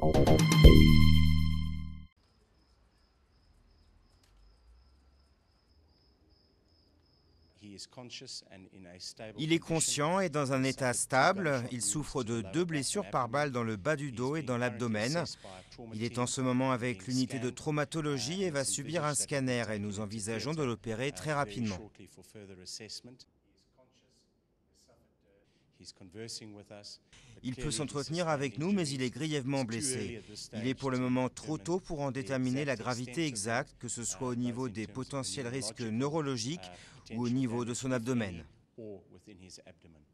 Il est conscient et dans un état stable. Il souffre de 2 blessures par balle dans le bas du dos et dans l'abdomen. Il est en ce moment avec l'unité de traumatologie et va subir un scanner et nous envisageons de l'opérer très rapidement. Il peut s'entretenir avec nous, mais il est grièvement blessé. Il est pour le moment trop tôt pour en déterminer la gravité exacte, que ce soit au niveau des potentiels risques neurologiques ou au niveau de son abdomen.